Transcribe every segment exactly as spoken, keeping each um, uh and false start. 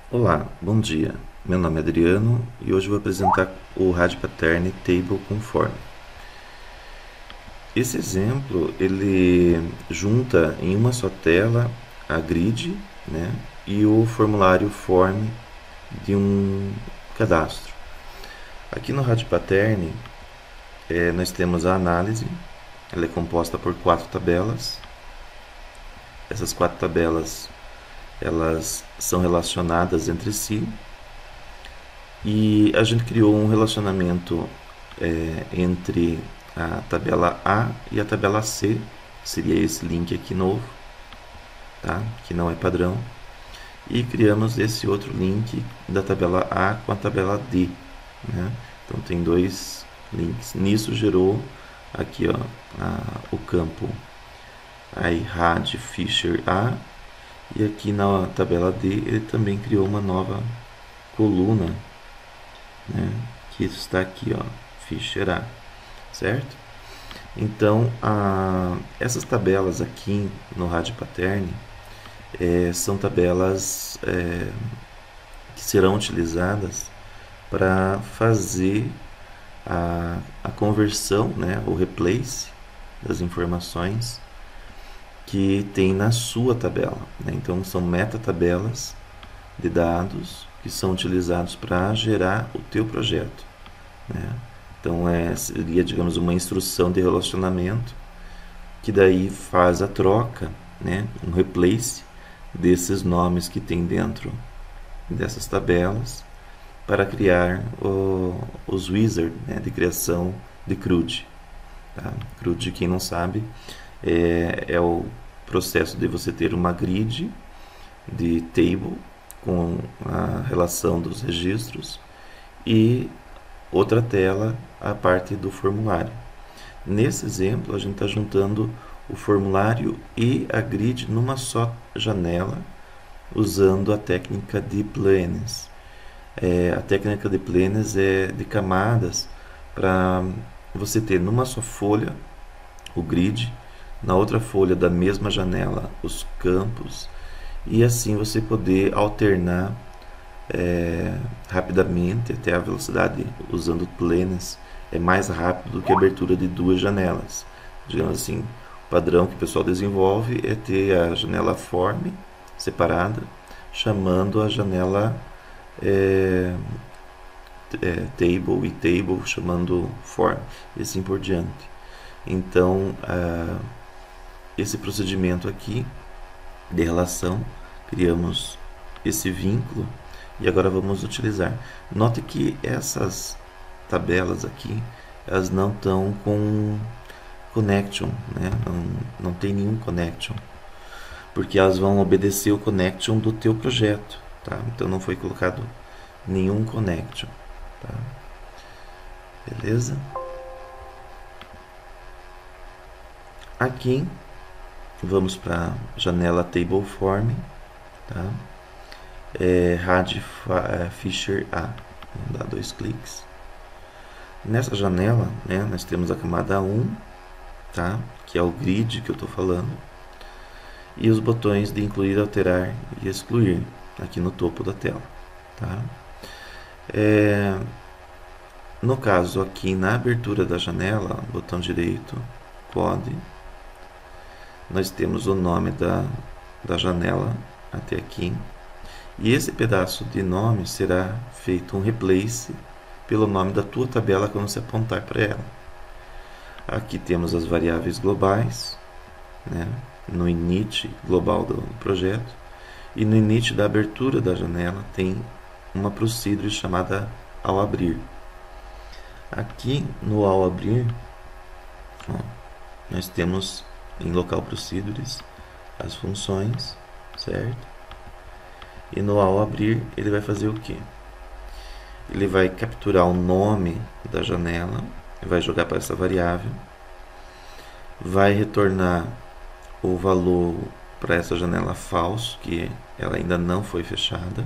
Olá, bom dia. Meu nome é Adriano e hoje vou apresentar o Rádio Pattern Table Conform. Esse exemplo ele junta em uma só tela a grid, né, e o formulário form de um cadastro. Aqui no Rádio Pattern é, nós temos a análise, ela é composta por quatro tabelas. Essas quatro tabelas elas são relacionadas entre si. E a gente criou um relacionamento é, entre a tabela A e a tabela C, seria esse link aqui novo, tá? Que não é padrão. E criamos esse outro link da tabela A com a tabela D, né? Então tem dois links. Nisso gerou aqui, ó, a, o campo iRad Fisher A, e aqui na tabela D ele também criou uma nova coluna, né, que está aqui, ó, Fisher A, certo? Então, a, essas tabelas aqui no Rádio Pattern é, são tabelas é, que serão utilizadas para fazer a, a conversão, né, o replace das informações que tem na sua tabela, né? Então, são metatabelas de dados que são utilizados para gerar o teu projeto, né? Então é, seria, digamos, uma instrução de relacionamento que daí faz a troca, né, um replace desses nomes que tem dentro dessas tabelas para criar o, os wizards, né, de criação de CRUD. Tá? CRUD, quem não sabe, é, é o processo de você ter uma grid de table com a relação dos registros e outra tela a parte do formulário. Nesse exemplo, a gente está juntando o formulário e a grid numa só janela, usando a técnica de planes. É, a técnica de planes é de camadas para você ter numa só folha o grid, na outra folha da mesma janela os campos, e assim você poder alternar é, rapidamente até a velocidade usando planes é mais rápido do que a abertura de duas janelas. Digamos assim, o padrão que o pessoal desenvolve é ter a janela form separada, chamando a janela é, é, table e table chamando form, e assim por diante. Então, a, esse procedimento aqui de relação, criamos esse vínculo e agora vamos utilizar. Note que essas tabelas aqui, elas não estão com connection, né? não, não tem nenhum connection, porque elas vão obedecer o connection do teu projeto, tá? Então não foi colocado nenhum connection, tá? Beleza? Aqui vamos para a janela Table Form, tá? É, Rad Fisher A. Vamos dar dois cliques. Nessa janela, né, nós temos a camada um, tá? Que é o grid que eu estou falando, e os botões de incluir, alterar e excluir aqui no topo da tela, tá? É, no caso aqui na abertura da janela, botão direito, pode, nós temos o nome da, da janela até aqui, e esse pedaço de nome será feito um replace pelo nome da tua tabela quando você apontar para ela. Aqui temos as variáveis globais, né, no init global do projeto, e no init da abertura da janela tem uma procedure chamada ao abrir. Aqui no ao abrir, ó, nós temos em local procedures as funções, certo? E no ao abrir ele vai fazer o que? Ele vai capturar o nome da janela, vai jogar para essa variável, vai retornar o valor para essa janela falso, que ela ainda não foi fechada,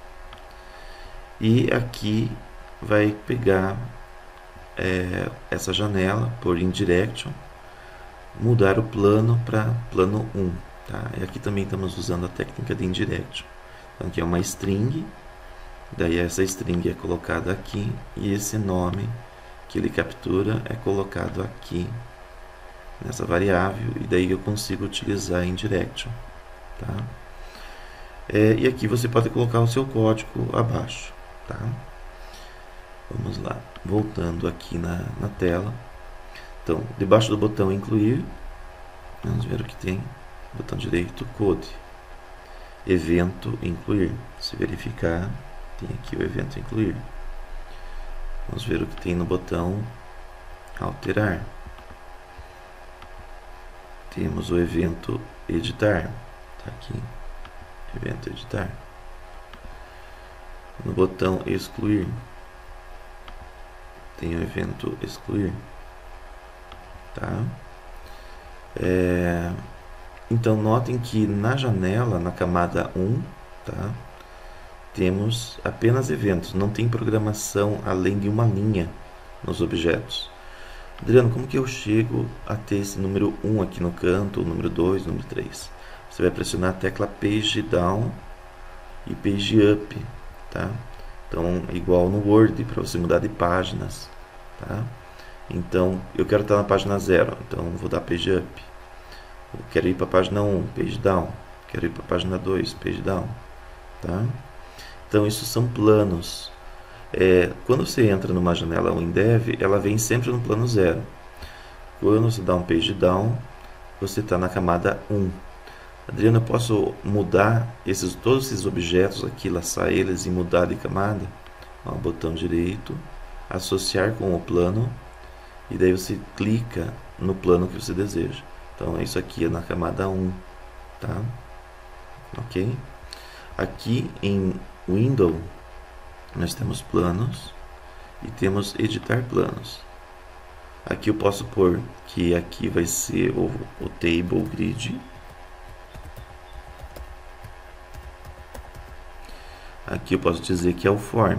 e aqui vai pegar é, essa janela por indirection, mudar o plano para plano um, tá? E aqui também estamos usando a técnica de indirection. Então, aqui é uma string, daí essa string é colocada aqui e esse nome que ele captura é colocado aqui nessa variável, e daí eu consigo utilizar indirection, tá? É, e aqui você pode colocar o seu código abaixo, tá? Vamos lá, voltando aqui na, na tela. Então, debaixo do botão incluir, vamos ver o que tem. Botão direito, code, evento incluir. Se verificar, tem aqui o evento incluir. Vamos ver o que tem no botão alterar. Temos o evento editar, tá aqui, evento editar. No botão excluir, tem o evento excluir, tá? É, então notem que na janela, na camada um, tá, temos apenas eventos, não tem programação além de uma linha nos objetos. Adriano, como que eu chego a ter esse número um aqui no canto, o número dois, o número três? Você vai pressionar a tecla Page Down e Page Up, tá? Então, igual no Word, para você mudar de páginas, tá? Então, eu quero estar na página zero, então vou dar Page Up. Eu quero ir para a página um, Page Down. Quero ir para a página dois, Page Down, tá? Então, isso são planos. É, quando você entra numa janela WinDev, ela vem sempre no plano zero. Quando você dá um Page Down, você está na camada um. Adriano, eu posso mudar esses, todos esses objetos aqui, laçar eles e mudar de camada? Ó, botão direito, associar com o plano, e daí você clica no plano que você deseja. Então, isso aqui é na camada um, tá? Ok? Aqui em Windows, nós temos planos e temos editar planos. Aqui eu posso pôr que aqui vai ser o, o table grid. Aqui eu posso dizer que é o form.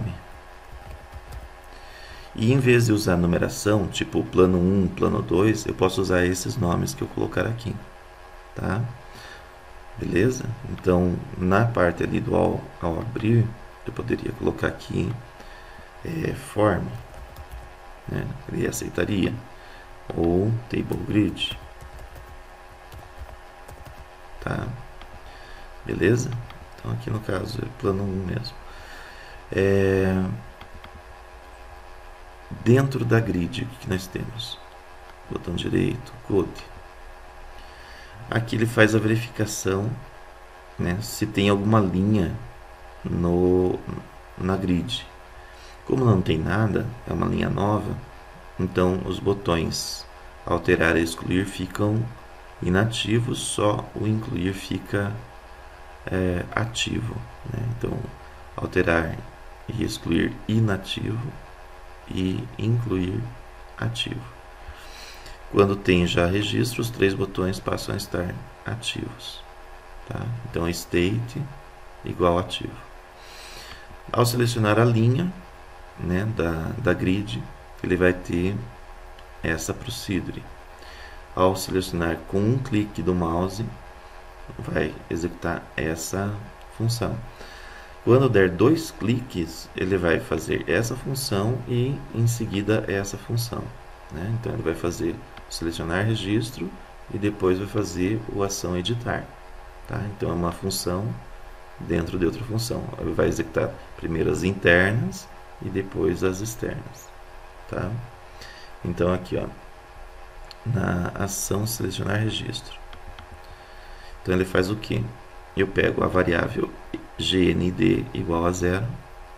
E em vez de usar numeração, tipo plano um, plano dois, eu posso usar esses nomes que eu colocar aqui, tá? Beleza? Então, na parte ali do ao, ao abrir, eu poderia colocar aqui é, form, né? Ele aceitaria, ou table grid, tá? Beleza? Então, aqui no caso é plano um mesmo. É... Dentro da grid, o que nós temos? Botão direito, code. Aqui ele faz a verificação, né, se tem alguma linha no, na grid. Como não tem nada, é uma linha nova, então os botões alterar e excluir ficam inativos, só o incluir fica é, ativo, né? Então, alterar e excluir inativo e incluir ativo. Quando tem já registro, os três botões passam a estar ativos, tá? Então, state igual ativo. Ao selecionar a linha, né, da, da grid, ele vai ter essa procedure. Ao selecionar com um clique do mouse, vai executar essa função. Quando der dois cliques, ele vai fazer essa função e em seguida essa função, né? Então ele vai fazer selecionar registro e depois vai fazer o ação editar, tá? Então é uma função dentro de outra função. Ele vai executar primeiro as internas e depois as externas, tá? Então aqui, ó, na ação selecionar registro. Então ele faz o que? Eu pego a variável gnd igual a zero,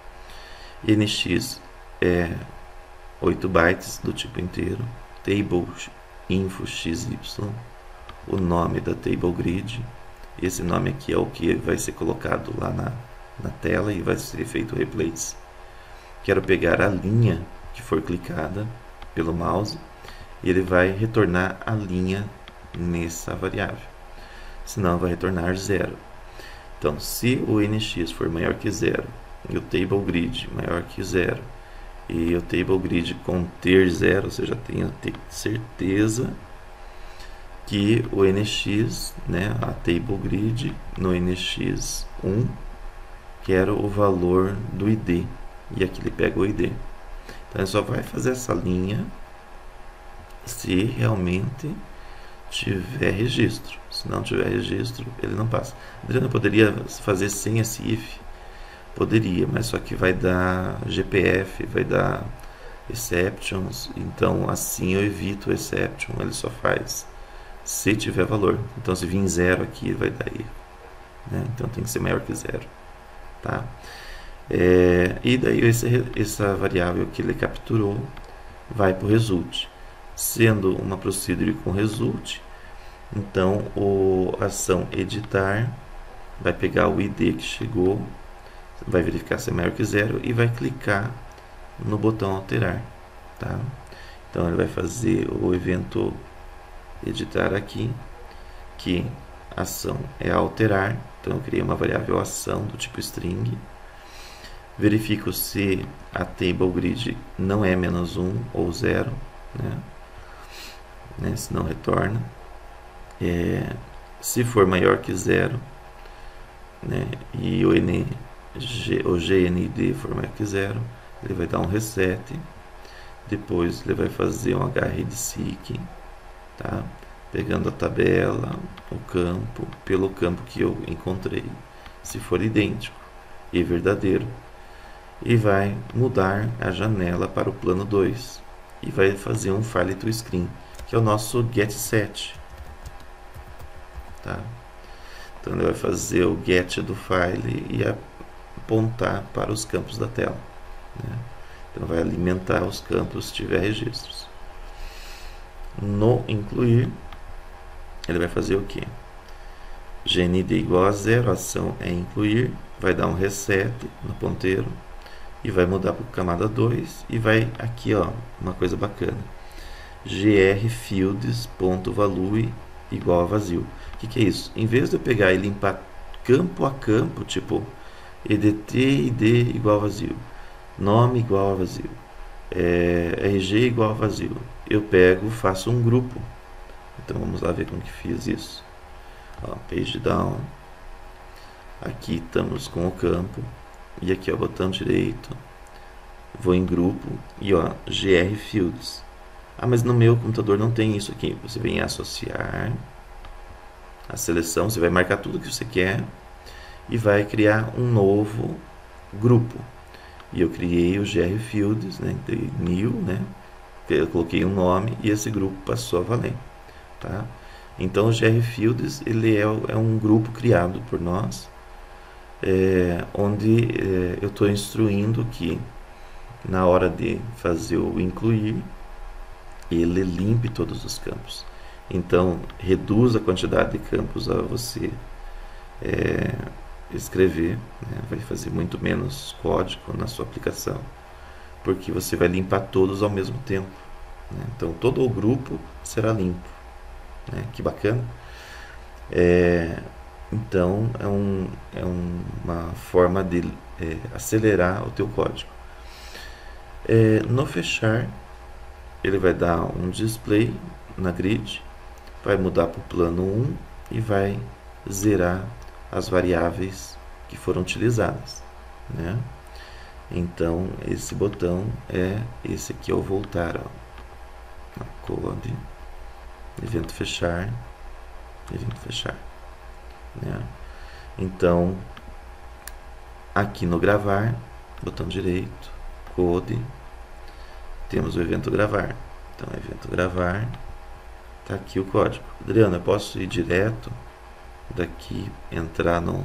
nx é oito bytes do tipo inteiro, table info xy, o nome da table grid, esse nome aqui é o que vai ser colocado lá na, na tela e vai ser feito o replace. Quero pegar a linha que for clicada pelo mouse e ele vai retornar a linha nessa variável, senão vai retornar zero. Então, se o nx for maior que zero e o table grid maior que zero e o table grid conter zero, você já tem que ter certeza que o nx, né, a table grid no nx um quero o valor do I D. E aqui ele pega o I D. Então, ele só vai fazer essa linha se realmente tiver registro. Se não tiver registro, ele não passa. Adriano, poderia fazer sem esse if? Poderia, mas só que vai dar G P F, vai dar exceptions. Então, assim eu evito o exception. Ele só faz se tiver valor. Então, se vir zero aqui, vai dar erro, né? Então, tem que ser maior que zero, tá? É, e daí esse, essa variável que ele capturou vai para o result. Sendo uma procedure com result, então o ação editar vai pegar o I D que chegou, vai verificar se é maior que zero e vai clicar no botão alterar, tá? Então ele vai fazer o evento editar aqui, que ação é alterar. Então eu criei uma variável ação do tipo string. Verifico se a table grid não é menos um ou zero, né? Né? Se não retorna. É, se for maior que zero, né? E o, N, G, o G N I D for maior que zero, ele vai dar um reset. Depois ele vai fazer um hreadseek, tá? Pegando a tabela, o campo, pelo campo que eu encontrei, se for idêntico e verdadeiro, e vai mudar a janela para o plano dois e vai fazer um file to screen, que é o nosso getSet, tá? Então ele vai fazer o get do file e apontar para os campos da tela, né? Então vai alimentar os campos se tiver registros. No incluir, ele vai fazer o que? G N I D igual a zero, a ação é incluir, vai dar um reset no ponteiro e vai mudar para camada dois e vai aqui, ó, uma coisa bacana, grfields.value igual a vazio. O que, que é isso? Em vez de eu pegar e limpar campo a campo, tipo edt id igual a vazio, nome igual a vazio, é, R G igual a vazio, eu pego, faço um grupo. Então vamos lá ver como que fiz isso. Ó, page down, aqui estamos com o campo e aqui, ó, botão direito, vou em grupo e, ó, grfields. Ah, mas no meu computador não tem isso aqui. Você vem em associar a seleção, você vai marcar tudo que você quer e vai criar um novo grupo. E eu criei o grfields, né, new, né, eu coloquei um nome e esse grupo passou a valer, tá? Então o grfields, ele é, é um grupo criado por nós, é, onde é, eu estou instruindo que na hora de fazer o incluir, ele limpe todos os campos. Então reduz a quantidade de campos a você é, escrever, né? Vai fazer muito menos código na sua aplicação, porque você vai limpar todos ao mesmo tempo, né? Então todo o grupo será limpo, né? Que bacana. É, então é, um, é um, uma forma de é, acelerar o teu código. É, no fechar, ele vai dar um display na grid, vai mudar para o plano um e vai zerar as variáveis que foram utilizadas, né? Então esse botão é esse aqui, ao voltar, ó, na code, evento fechar, evento fechar, né? Então aqui no gravar, botão direito, code, temos o evento gravar. Então evento gravar, tá aqui o código. Adriano, eu posso ir direto daqui, entrar no,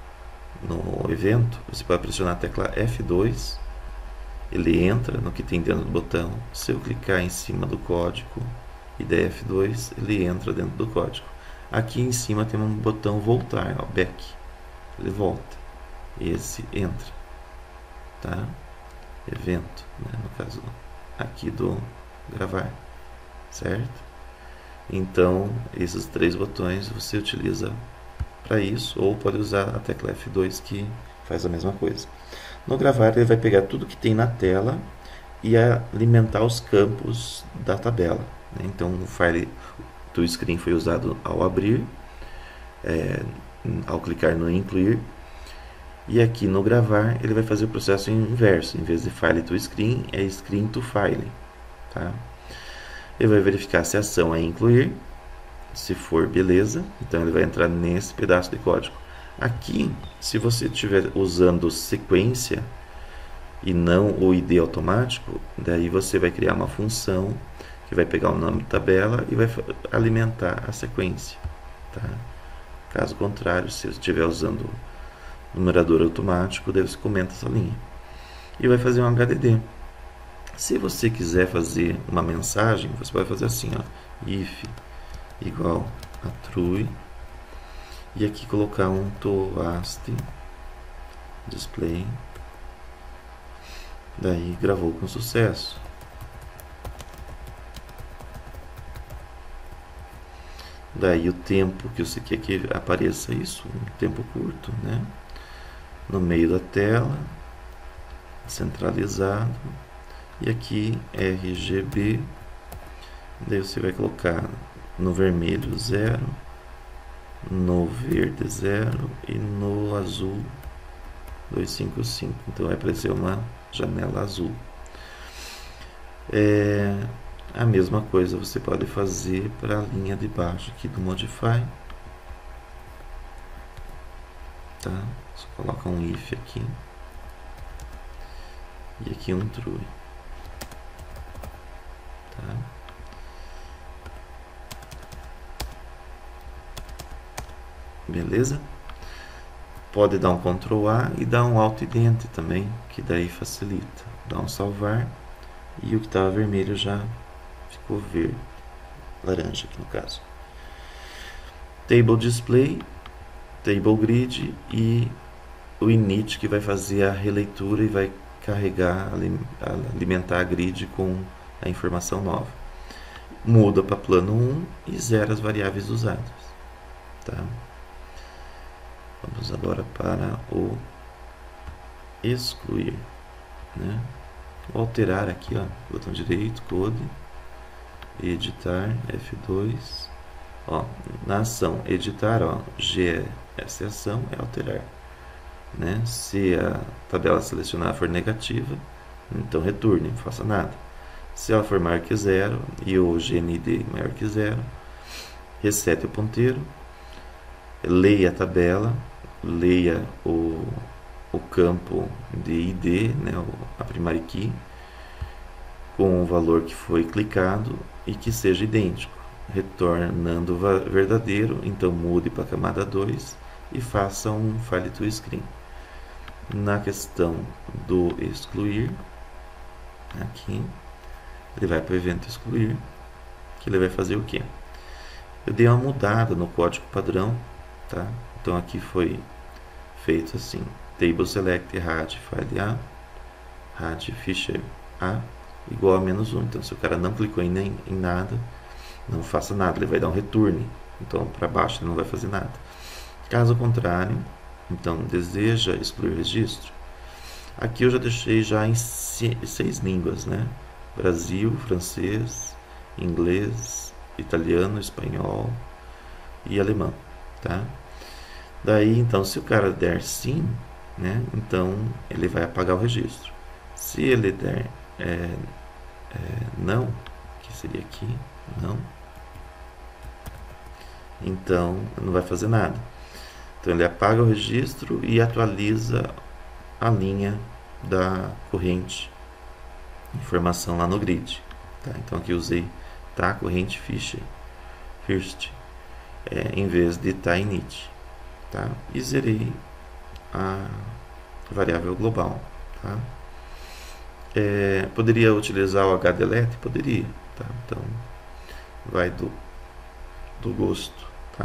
no evento? Você pode pressionar a tecla F dois, ele entra no que tem dentro do botão. Se eu clicar em cima do código e der F dois, ele entra dentro do código. Aqui em cima tem um botão voltar, ó, back, ele volta, esse entra, tá? Evento, né, no caso aqui do gravar, certo? Então esses três botões você utiliza para isso, ou pode usar a tecla F dois, que faz a mesma coisa. No gravar, ele vai pegar tudo que tem na tela e alimentar os campos da tabela, né? Então o file do screen foi usado ao abrir, é, ao clicar no incluir, E aqui no gravar, ele vai fazer o processo inverso. Em vez de file to screen, é screen to file. Tá? Ele vai verificar se a ação é incluir. Se for, beleza. Então, ele vai entrar nesse pedaço de código. Aqui, se você estiver usando sequência e não o I D automático, daí você vai criar uma função que vai pegar o nome da tabela e vai alimentar a sequência. Tá? Caso contrário, se você estiver usando numerador automático, daí você comenta essa linha. E vai fazer um H D D. Se você quiser fazer uma mensagem, você vai fazer assim, ó, if igual a true, e aqui colocar um toast display, daí gravou com sucesso. Daí o tempo que você quer que apareça isso, um tempo curto, né? No meio da tela, centralizado, e aqui R G B, daí você vai colocar no vermelho zero, no verde zero e no azul duzentos e cinquenta e cinco. Então vai aparecer uma janela azul. É, a mesma coisa você pode fazer para a linha de baixo aqui do Modify. Tá? Você coloca um if aqui e aqui um true. Tá? Beleza? Pode dar um control A e dar um Alt Ident também, que daí facilita. Dá um salvar e o que estava vermelho já ficou verde, laranja aqui no caso. Table Display, Table Grid e o init que vai fazer a releitura e vai carregar, alimentar a grid com a informação nova. Muda para plano um e zera as variáveis usadas. Tá? Vamos agora para o excluir, né? Vou alterar aqui, ó, botão direito, code, editar, F dois, ó, na ação editar, ó, G, essa ação é alterar, né? Se a tabela selecionada for negativa, então retorne, não faça nada. Se ela for maior que zero e o G N D maior que zero, resete o ponteiro, leia a tabela, leia o, o campo de I D, né, a primary key, com o valor que foi clicado e que seja idêntico, retornando verdadeiro. Então mude para a camada dois e faça um file to screen. Na questão do excluir, aqui, ele vai para o evento excluir, que ele vai fazer o que? Eu dei uma mudada no código padrão, tá? Então aqui foi feito assim, table select rad file A, rad ficheiro A igual a menos um. Então se o cara não clicou em, nem, em nada, não faça nada, ele vai dar um return. Então para baixo ele não vai fazer nada. Caso contrário, então deseja excluir registro. Aqui eu já deixei já em seis línguas, né? Brasil, francês, inglês, italiano, espanhol e alemão, tá? Daí, então, se o cara der sim, né, então ele vai apagar o registro. Se ele der é, é, não, que seria aqui, não, então não vai fazer nada. Então ele apaga o registro e atualiza a linha da corrente informação lá no grid. Tá? Então aqui eu usei tá corrente fiche first é, em vez de tá init. Tá? E zerei a variável global. Tá? É, poderia utilizar o hdelete? Poderia. Tá? Então vai do, do gosto. Tá?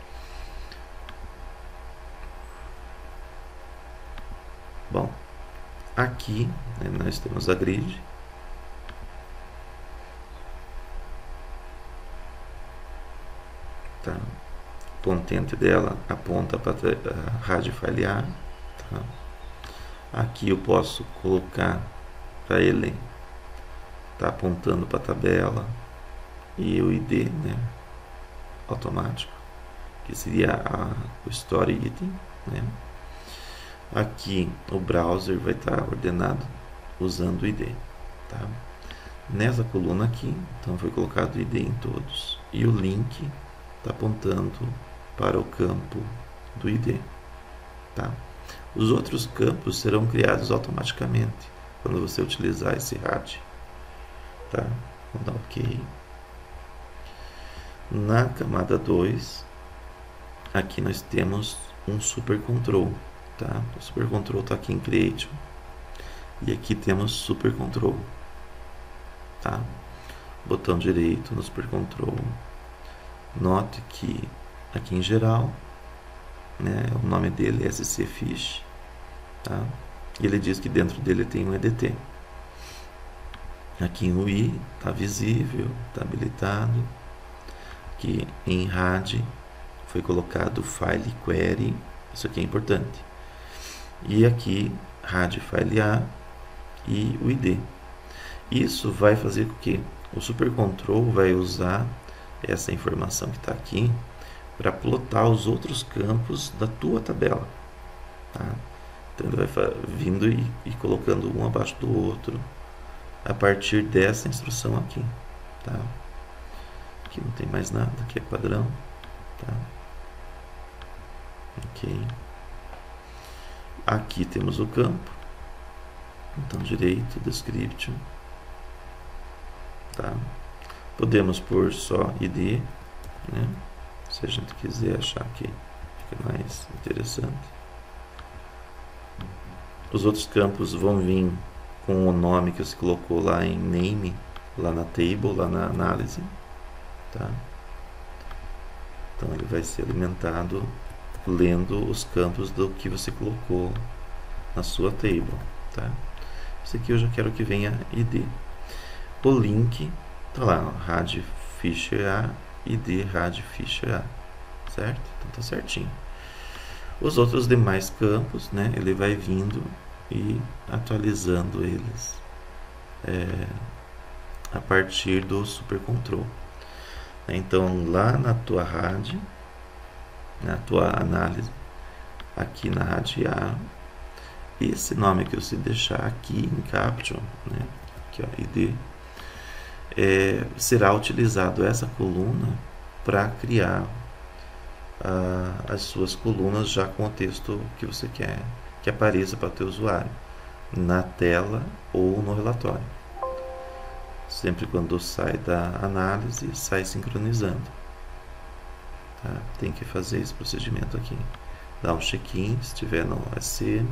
Bom, aqui né, nós temos a grid. Tá? O contente dela aponta para a rádio file A. Tá? Aqui eu posso colocar para ele tá apontando para a tabela e o I D, né, automático, que seria a, o story item, né? Aqui o browser vai estar ordenado usando o I D, tá? Nessa coluna aqui, então foi colocado o I D em todos, e o link está apontando para o campo do I D, tá? Os outros campos serão criados automaticamente quando você utilizar esse R A D, tá? Vou dar OK. Na camada dois, aqui nós temos um super control, tá? O super control está aqui em Create, e aqui temos super control, tá? Botão direito no super control. Note que aqui em geral, né, o nome dele é S C Fish, tá? E ele diz que dentro dele tem um E D T. Aqui em U I está visível, está habilitado. Aqui em R A D foi colocado File Query, isso aqui é importante. E aqui R A D File A e o I D. Isso vai fazer com que o Super Control vai usar essa informação que está aqui para plotar os outros campos da tua tabela, tá? Então ele vai vindo e, e colocando um abaixo do outro a partir dessa instrução aqui, tá? Aqui não tem mais nada, aqui é padrão, tá? Ok. Aqui temos o campo, botão direito, description, tá? Podemos pôr só I D, né? Se a gente quiser achar que fica mais interessante. Os outros campos vão vir com o nome que você colocou lá em name, lá na table, lá na análise, tá? Então ele vai ser alimentado lendo os campos do que você colocou na sua table, tá? Esse aqui eu já quero que venha I D. O link tá lá, R A D Fisher A, I D R A D Fisher A, certo? Então tá certinho. Os outros demais campos, né, ele vai vindo e atualizando eles é, a partir do Super Control. Então lá na tua R A D, na tua análise, aqui na R A D A, esse nome que você deixar aqui em Caption, né, aqui ó, I D, é, será utilizado essa coluna para criar ah, as suas colunas já com o texto que você quer que apareça para o teu usuário na tela ou no relatório. Sempre quando sai da análise, sai sincronizando, tá? Tem que fazer esse procedimento aqui. Dá um check-in se estiver no S M.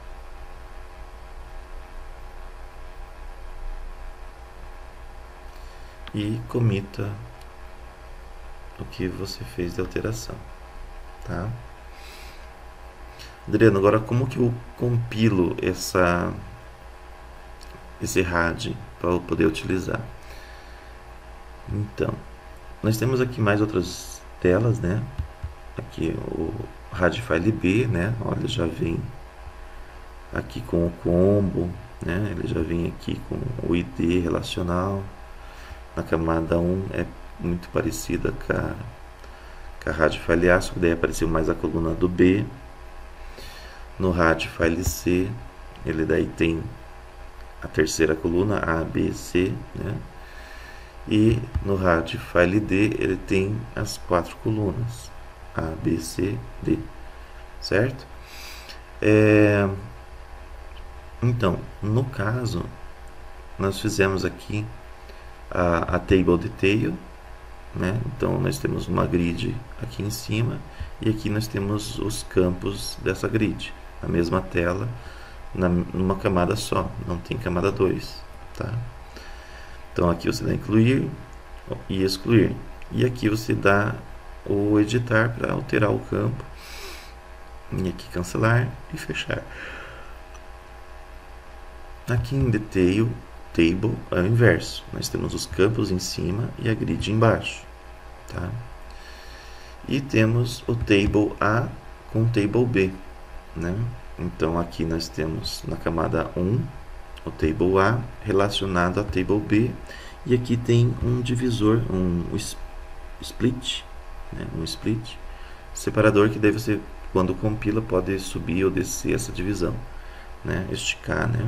E comita o que você fez de alteração, tá? Adriano, agora como que eu compilo essa, esse R A D para eu poder utilizar? Então, nós temos aqui mais outras telas, né? Aqui o R A D File B, né? Olha, já vem aqui com o combo, né? Ele já vem aqui com o I D relacional. Na camada um é muito parecida com a, com a R A D File A, só que daí apareceu mais a coluna do B. No R A D File C, ele daí tem a terceira coluna, A, B, C, né? E no R A D File D, ele tem as quatro colunas, A, B, C, D, certo? É... Então, no caso, nós fizemos aqui a, a Table Detail, né? Então nós temos uma grid aqui em cima e aqui nós temos os campos dessa grid, a mesma tela, na, numa camada só, não tem camada dois, tá? Então aqui você dá incluir e excluir, e aqui você dá o editar para alterar o campo, e aqui cancelar e fechar. Aqui em Detail Table é o inverso, nós temos os campos em cima e a grid embaixo, tá? E temos o Table A com o Table B, né? Então aqui nós temos na camada um o Table A relacionado a Table B, e aqui tem um divisor, um split, né? um split separador, que daí você quando compila, pode subir ou descer essa divisão, né? Esticar, né?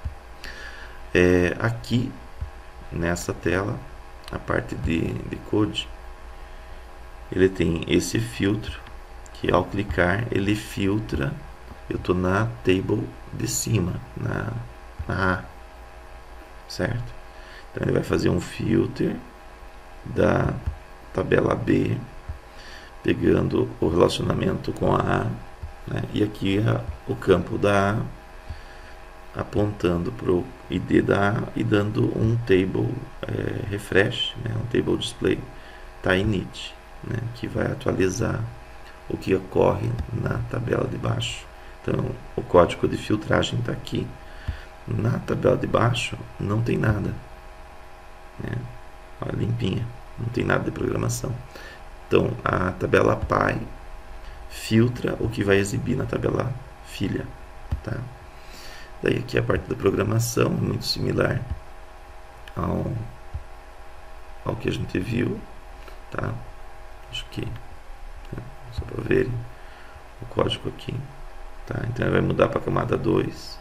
É, aqui, nessa tela, a parte de, de code, ele tem esse filtro, que ao clicar, ele filtra, eu estou na table de cima, na, na A, certo? Então ele vai fazer um filter da tabela B, pegando o relacionamento com a A, né? E aqui é o campo da A, apontando para o I D da A e dando um table é, refresh, né? Um table display init, né? Que vai atualizar o que ocorre na tabela de baixo. Então o código de filtragem está aqui. Na tabela de baixo não tem nada, né? Olha, limpinha, não tem nada de programação. Então a tabela pai filtra o que vai exibir na tabela filha, tá? Daí aqui a parte da programação, muito similar ao, ao que a gente viu, tá? Acho que, né? Só para verem o código aqui, tá? Então ele vai mudar para a camada dois.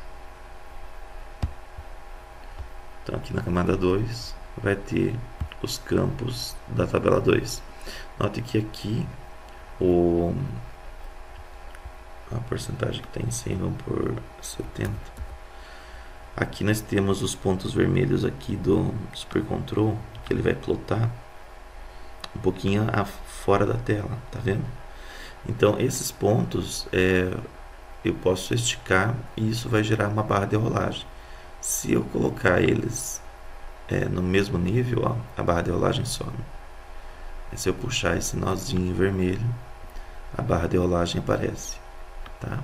Então aqui na camada dois vai ter os campos da tabela dois. Note que aqui o, a porcentagem que está em cem vamos por setenta. Aqui nós temos os pontos vermelhos aqui do Super Control, que ele vai plotar um pouquinho a, fora da tela, tá vendo? Então esses pontos é, eu posso esticar e isso vai gerar uma barra de rolagem. Se eu colocar eles é, no mesmo nível, ó, a barra de rolagem some. E se eu puxar esse nozinho vermelho, a barra de rolagem aparece, tá?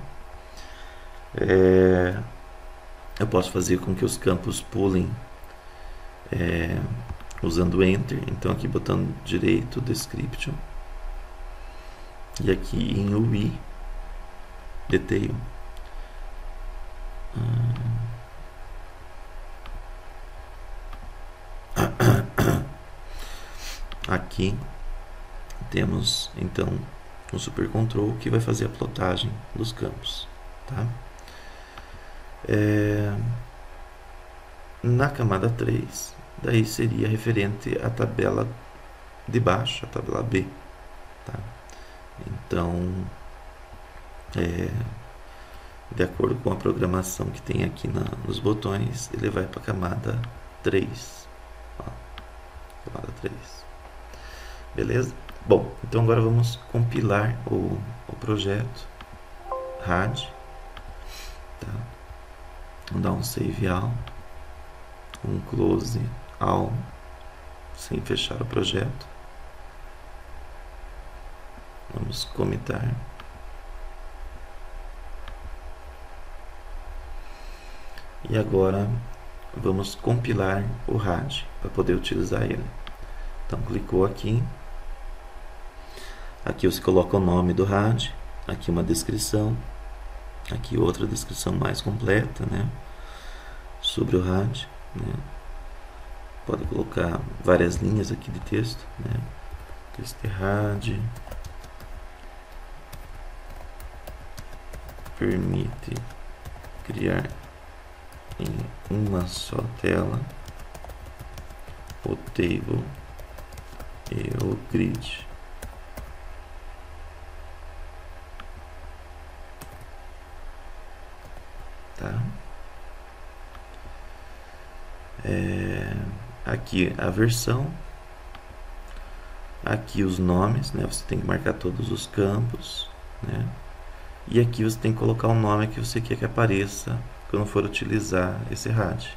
É, eu posso fazer com que os campos pulem é, usando Enter. Então aqui botando direito Description e aqui em U I Detail hum. Aqui temos então o Super Control que vai fazer a plotagem dos campos, tá? É, na camada três, daí seria referente à tabela de baixo, a tabela B, tá? Então, é, de acordo com a programação que tem aqui na, nos botões, ele vai para a camada três. Ó, camada três. Beleza? Bom, então agora vamos compilar o, o projeto R A D, tá? Vamos dar um save all, um close all, sem fechar o projeto. Vamos comitar. E agora vamos compilar o R A D para poder utilizar ele. Então clicou aqui. Aqui você coloca o nome do R A D, aqui uma descrição, aqui outra descrição mais completa, né, sobre o R A D, né. Pode colocar várias linhas aqui de texto, né. Este R A D permite criar em uma só tela o table e o grid. Tá? É, aqui a versão, aqui os nomes, né? Você tem que marcar todos os campos, né? E aqui você tem que colocar o nome que você quer que apareça quando for utilizar esse R A D.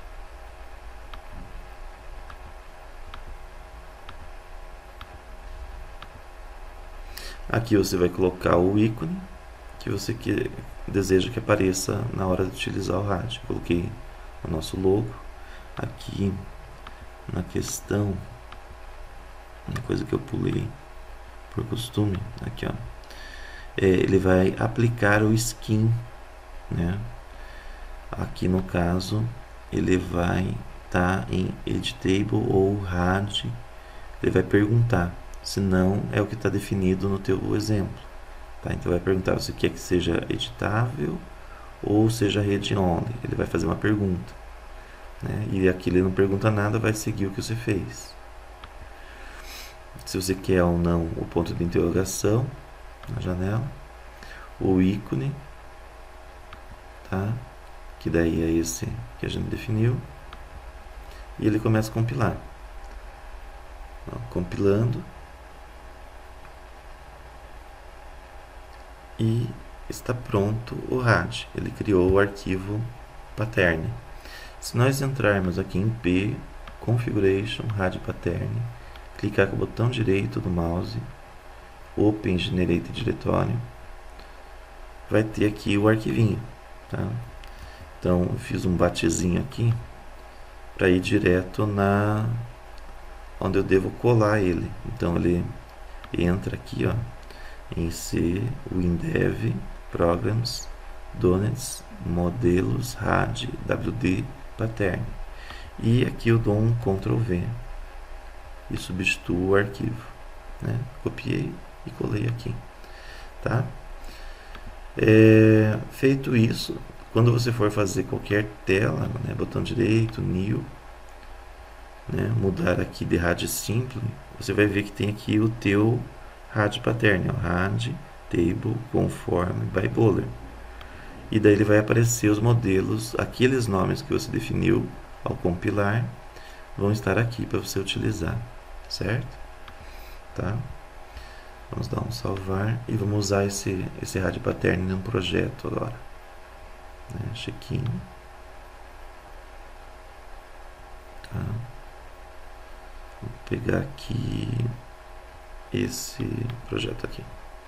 Aqui você vai colocar o ícone que você que, deseja que apareça na hora de utilizar o R A D. Coloquei o nosso logo. Aqui na questão, uma coisa que eu pulei por costume, aqui ó, é, ele vai aplicar o skin, né? Aqui no caso ele vai estar tá em editable ou R A D. Ele vai perguntar, se não é o que está definido no teu exemplo, Tá? Então vai perguntar, você quer que seja editável ou seja read only? Ele vai fazer uma pergunta, né? E aqui ele não pergunta nada, vai seguir o que você fez. Se você quer ou não o ponto de interrogação na janela, o ícone, tá? Que daí é esse que a gente definiu, e ele começa a compilar. Ó, compilando, e está pronto o R A D. Ele criou o arquivo pattern. Se nós entrarmos aqui em P, Configuration, R A D Pattern, clicar com o botão direito do mouse, Open Generate Diretório, vai ter aqui o arquivinho, tá? Então eu fiz um batezinho aqui para ir direto na onde eu devo colar ele. Então ele entra aqui, ó, em C, WinDev, Programs, Donuts, Modelos, R A D, W D, Pattern. E aqui eu dou um control V e substituo o arquivo, né? Copiei e colei aqui, tá? É, feito isso, quando você for fazer qualquer tela, né, botão direito, New, né, mudar aqui de R A D Simple, você vai ver que tem aqui o teu R A D Pattern, ó, R A D Table Conform by Bowler. E daí ele vai aparecer os modelos, aqueles nomes que você definiu ao compilar, vão estar aqui para você utilizar, certo? Tá? Vamos dar um salvar e vamos usar esse, esse R A D Pattern num projeto agora. Né? Check-in. Tá? Vou pegar aqui esse projeto aqui.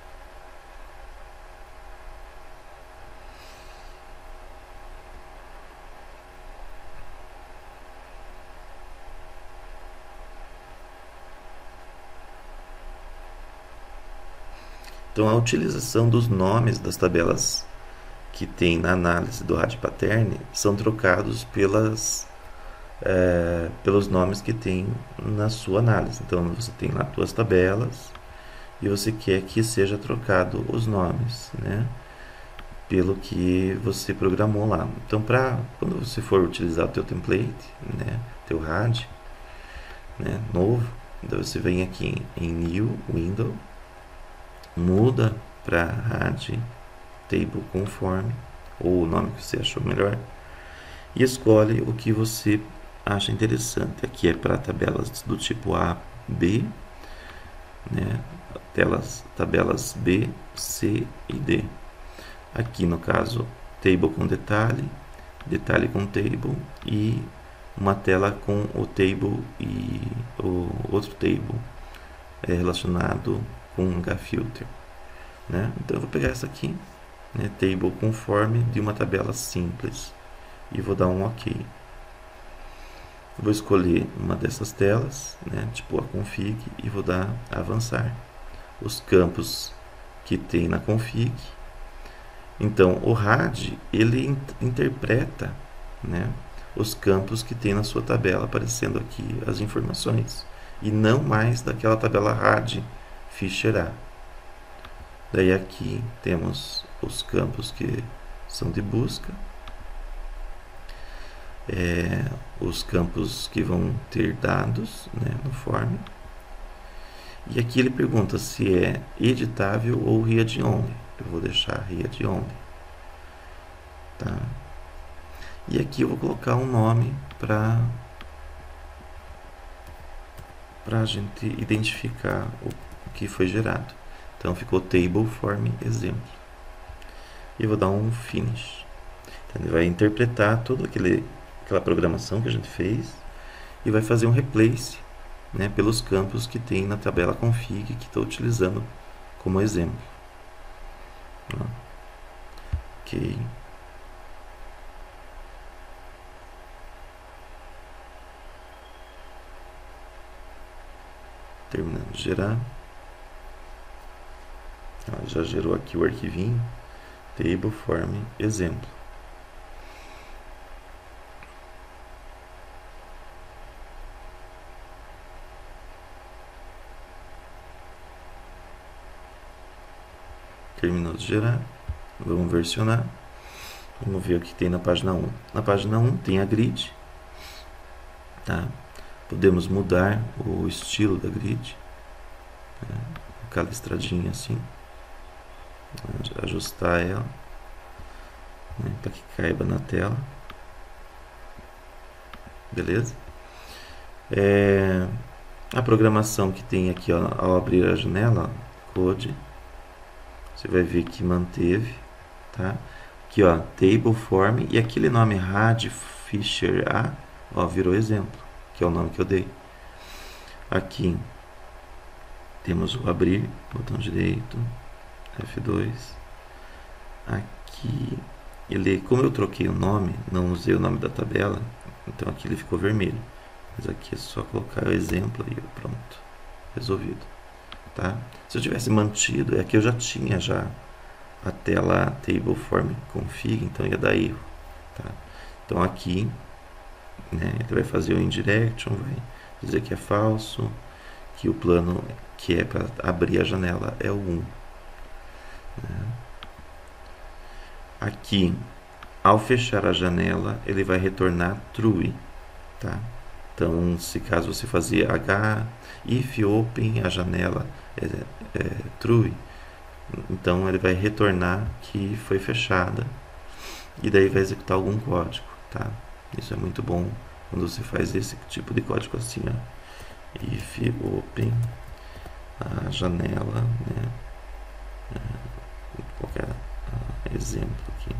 Então, a utilização dos nomes das tabelas que tem na análise do R A D Pattern são trocados pelas, é, pelos nomes que tem na sua análise. Então, você tem lá suas tabelas e você quer que seja trocado os nomes, né, pelo que você programou lá. Então, pra, quando você for utilizar o teu template, né, teu R A D, né, novo, então você vem aqui em New Window, muda para R A D Table Conform, ou o nome que você achou melhor, e escolhe o que você acha interessante. Aqui é para tabelas do tipo A, B, né, telas, tabelas B, C e D. Aqui no caso, table com detalhe, detalhe com table e uma tela com o table e o outro table é relacionado com HFilter, né? Então eu vou pegar essa aqui, né, table conforme de uma tabela simples, e vou dar um OK. Vou escolher uma dessas telas, né, tipo a config, e vou dar avançar. Os campos que tem na config. Então o R A D ele in interpreta, né, os campos que tem na sua tabela, aparecendo aqui as informações, e não mais daquela tabela R A D Ficher A. Daí aqui temos os campos que são de busca, é, os campos que vão ter dados, né, no form. E aqui ele pergunta se é editável ou read only. Eu vou deixar read only. Tá? E aqui eu vou colocar um nome para para a gente identificar o que foi gerado. Então ficou table form exemplo. E vou dar um finish. Então, ele vai interpretar toda aquele, aquela programação que a gente fez e vai fazer um replace, né, pelos campos que tem na tabela config que estou utilizando como exemplo. Ó. Ok. Terminando de gerar. Ó, já gerou aqui o arquivinho table form exemplo. terminou de gerar. Vamos versionar. Vamos ver o que tem na página um. Na página um tem a grid. Tá? Podemos mudar o estilo da grid. Né? Aquela estradinha assim. Ajustar ela. Né? Para que caiba na tela. Beleza? É, a programação que tem aqui, ó, ao abrir a janela, code, você vai ver que manteve, tá? Aqui, ó, table form, e aquele nome Rad Fisher A, ó, virou exemplo, que é o nome que eu dei. Aqui temos o abrir, botão direito, F dois. Aqui, ele, como eu troquei o nome, não usei o nome da tabela, então aqui ele ficou vermelho. Mas aqui é só colocar o exemplo e pronto, resolvido. Tá? Se eu tivesse mantido, é que eu já tinha já a tela table form config, então ia dar erro. Tá? Então aqui, né, ele vai fazer o indirection, vai dizer que é falso, que o plano que é para abrir a janela é o um. Né? Aqui, ao fechar a janela, ele vai retornar true. Tá? Então, se caso você fazer H, if open, a janela é, é true, então ele vai retornar que foi fechada e daí vai executar algum código, tá? Isso é muito bom quando você faz esse tipo de código assim, ó. If open, a janela, né? Vou colocar uh, exemplo aqui,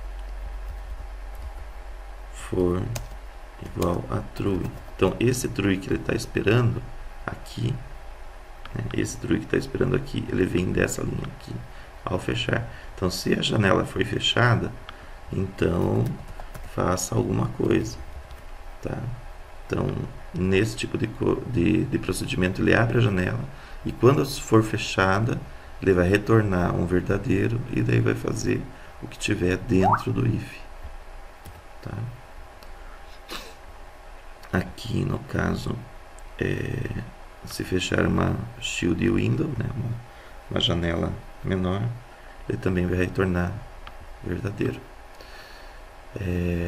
for igual a true. Então, esse true que ele está esperando aqui, né, esse true que está esperando aqui, ele vem dessa linha aqui, ao fechar. Então, se a janela foi fechada, então, faça alguma coisa. Tá? Então, nesse tipo de, de, de procedimento, ele abre a janela, e quando for fechada, ele vai retornar um verdadeiro, e daí vai fazer o que tiver dentro do if. Tá? Aqui, no caso, é, se fechar uma shield window, né, uma, uma janela menor, ele também vai retornar verdadeiro. É,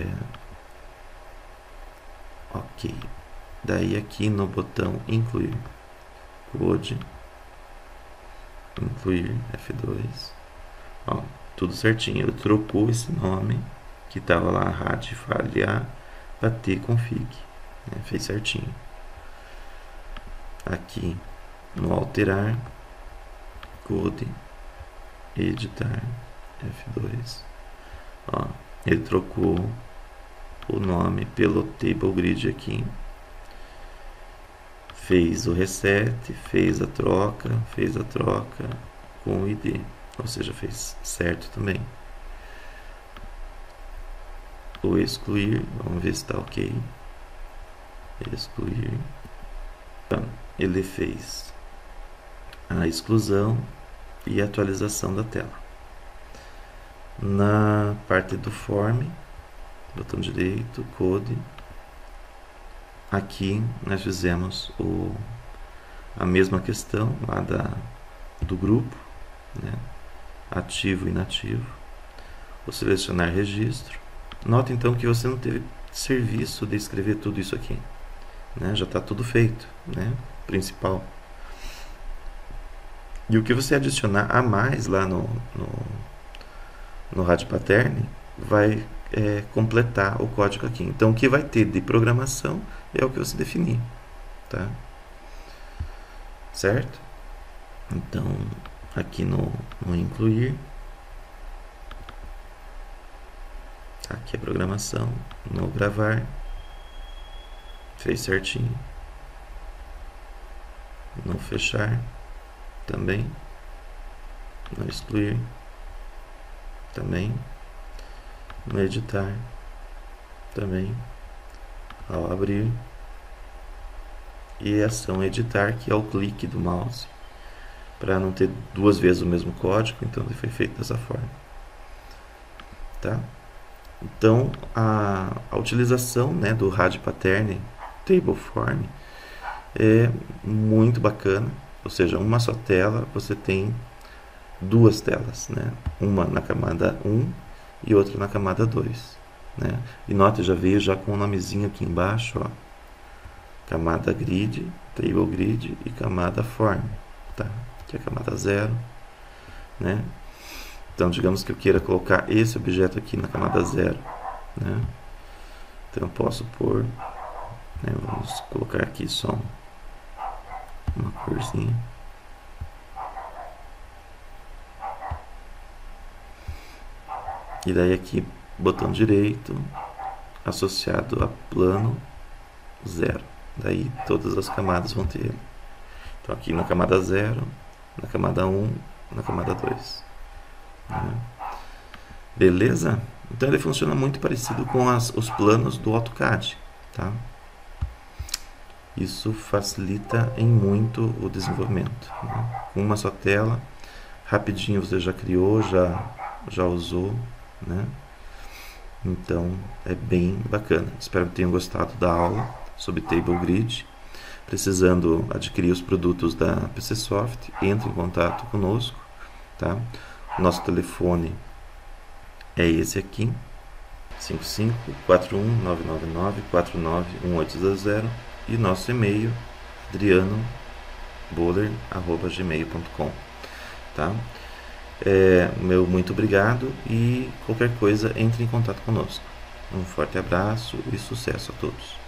ok. Daí aqui no botão incluir code, incluir F dois, ó, tudo certinho. Ele trocou esse nome que estava lá, Rad falhar, para ter config. Né, fez certinho. Aqui no alterar, code, editar, F dois. Ó, ele trocou o nome pelo table grid aqui. Fez o reset, fez a troca, fez a troca com o I D. Ou seja, fez certo também. O excluir, vamos ver se está ok. Excluir. Então, ele fez a exclusão e a atualização da tela. Na parte do form, botão direito, code. Aqui nós fizemos o, a mesma questão lá da, do grupo, né? Ativo e inativo. Vou selecionar registro. Nota então que você não teve serviço de escrever tudo isso aqui. Né? Já está tudo feito, né? Principal. E o que você adicionar a mais lá no, no, no Rad Pattern vai é, completar o código aqui. Então, o que vai ter de programação é o que você definir. Tá? Certo? Então, aqui no, no incluir, aqui a programação, no gravar, fez certinho. No fechar, também. No excluir, também. No editar, também. Ao abrir. E ação editar, que é o clique do mouse, para não ter duas vezes o mesmo código, então ele foi feito dessa forma. Tá? Então, a, a utilização, né, do Rad Pattern Table Form é muito bacana, ou seja, uma só tela você tem duas telas, né? Uma na camada um e outra na camada dois, né? E nota, já veio já com o nomezinho aqui embaixo, ó. Camada grid, table grid e camada form, tá? Que é a camada zero, né? Então, digamos que eu queira colocar esse objeto aqui na camada zero, né? Então, eu posso pôr, né? Vamos colocar aqui só uma corzinha. E daí aqui, botão direito, associado a plano zero. Daí todas as camadas vão ter ele. Então aqui na camada zero, na camada um, na camada dois. Né? Beleza? Então ele funciona muito parecido com as, os planos do AutoCAD. Tá? Isso facilita em muito o desenvolvimento. Né? Com uma só tela, rapidinho você já criou, já, já usou. Né? Então é bem bacana. Espero que tenham gostado da aula sobre Table Grid. Precisando adquirir os produtos da PCsoft, entre em contato conosco. Tá? Nosso telefone é esse aqui, cinco cinco quatro um nove nove nove quatro nove um oito zero zero, e nosso e-mail adriano boller arroba gmail ponto com. Tá? É, meu muito obrigado, e qualquer coisa entre em contato conosco. Um forte abraço e sucesso a todos.